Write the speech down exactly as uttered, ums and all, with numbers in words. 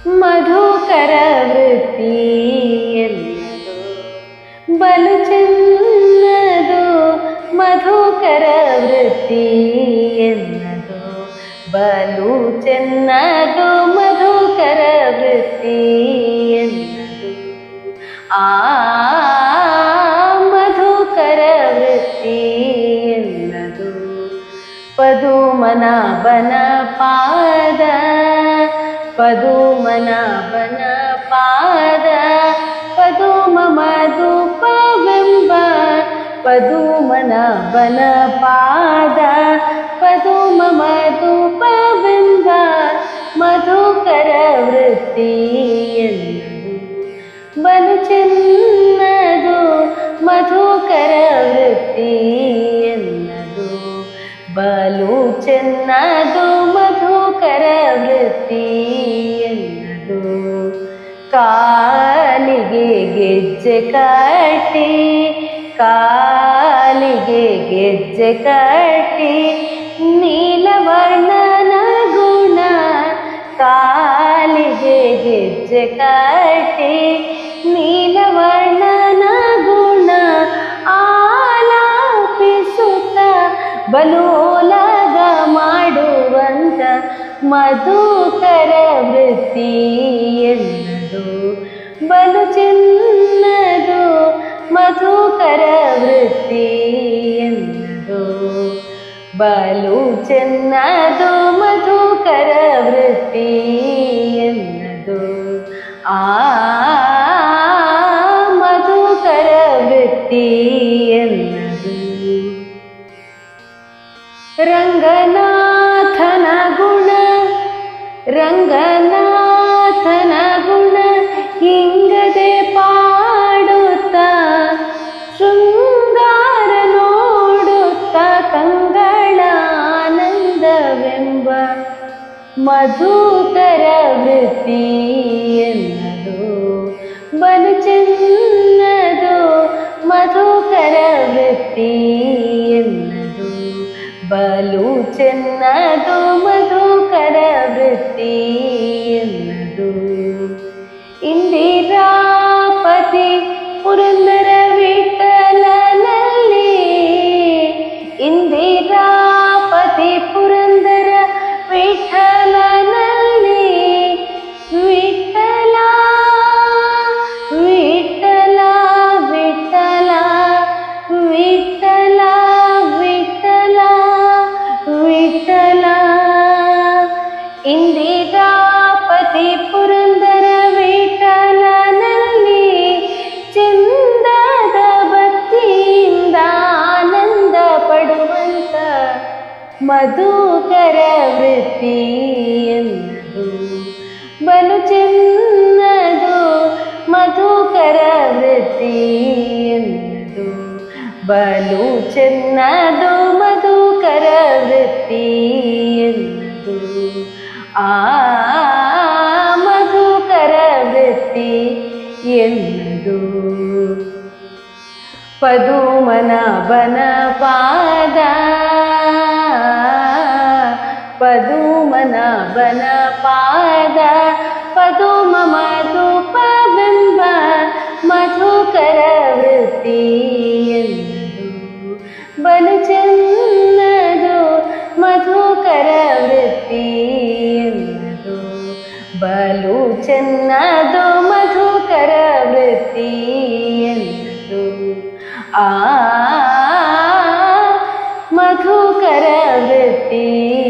ಮಧುಕರ ವೃತ್ತಿ ಎನ್ನದು ಬಲು ಚೆನ್ನದು. ಮಧುಕರ ವೃತ್ತಿ ಎನ್ನದು ಬಲು ಚೆನ್ನದು. ಮಧುಕರ ವೃತ್ತಿ ಎನ್ನದು ಆ ಮಧುಕರ ವೃತ್ತಿ ಎನ್ನದು. ಪದುಮನಾಭನ ಪಾದ ಪದುಮನಾಭನ ಪಾದ ಪದುಮ ಮಧುಪವೆಂಬ. ಪದುಮನಾಭನ ಪಾದ ಪದುಮ ಮಧುಪವೆಂಬ. ಮಧುಕರ ವೃತ್ತಿ ಎನ್ನದು ಬಲು ಚೆನ್ನದು. ಮಧುಕರ ವೃತ್ತಿ ಎನ್ನದು ಬಲು ಚೆನ್ನದು. ಮಧುಕರ ವೃತ್ತಿ ಎನ್ನದು ಕಾಲಿಗೆ ಗೆಜ್ಜೆ ಕಟ್ಟಿ ಕಾಲಿಗೆ ಗೆಜ್ಜೆ ಕಟ್ಟಿ ನೀಲವರ್ಣನ ಗುಣ. ಕಾಲಿಗೆ ಗೆಜ್ಜೆ ಕಟ್ಟಿ ನೀಲವರ್ಣನ ಗುಣ ಆಲಾಪಿಸುತ್ತ ಬಲೋಲಗ ಮಾಡುವಂತ. ಮಧುಕರ ವೃತ್ತಿ ಎನ್ನದು ಬಲು ಚೆನ್ನದು. ಮಧುಕರ ವೃತ್ತಿ ಎನ್ನದು ಬಲು ಚೆನ್ನದು. ಮಧುಕರ ವೃತ್ತಿ ಎನ್ನದು ಆ ಮಧುಕರ ವೃತ್ತಿ ಎನ್ನದು. ರಂಗನಾಥನ ಗುಣ ರಂಗನಾಥನ ಗುಣ ಹಿಂಗದೆ ಪಾಡುತ್ತ ಶೃಂಗಾರ ನೋಡುತ್ತ ಕಂಗಳ ಆನಂದವೆಂಬ. ಮಧುಕರ ವೃತ್ತಿ ಎನ್ನದು ಬಲು ಚೆನ್ನದು. ಮಧುಕರ ವೃತ್ತಿ ಎನ್ನದು ಬಲು ಚೆನ್ನದು. ಮಧುಕರ ವೃತ್ತಿ ಎನ್ನದು ಇಂದಿರಾಪತಿ ಪುರಂದರ ವಿಠಲನಲ್ಲಿ. ಇಂದಿರಾಪತಿ ಪುರಂದರ ವಿಠಲನಲ್ಲಿ. ವಿಠಲ ವಿಠಲ ವಿಠಲ ವಿಠಲ ವಿಠಲ ವಿಠಲ. ಇಂದಿರಾಪತಿ ಪುರಂದರ ವಿಠಲನಲ್ಲಿ ಚಂದದ ಭಕ್ತಿಯಿಂದ ಆನಂದ ಪಡುವಂತ. ಮಧುಕರ ವೃತ್ತಿ ಎನ್ನದು ಬಲು ಚೆನ್ನದು. ಮಧುಕರ ವೃತ್ತಿ ಎನ್ನದು ಬಲು ಚೆನ್ನದು. ಮಧುಕರ ವೃತ್ತಿ ಎನ್ನದು ಆ ಮಧುಕರ ವೃತ್ತಿ ಎನ್ನದು. ಪದುಮನಾಭನ ಪಾದ ಪದುಮನಾಭನ ಪಾದ ಪದುಮ ಮಧುಪವೆಂಬ. ಮಧುಕರ ವೃತ್ತಿ ಎನ್ನದು ಬಲು ಚೆನ್ನದು. ಮಧುಕರ ವೃತ್ತಿ ಎನ್ನದು ಬಲು ಚೆನ್ನದು. ಮಧುಕರ ವೃತ್ತಿ ಎನ್ನದು ಆ ಮಧುಕರ ವೃತ್ತಿ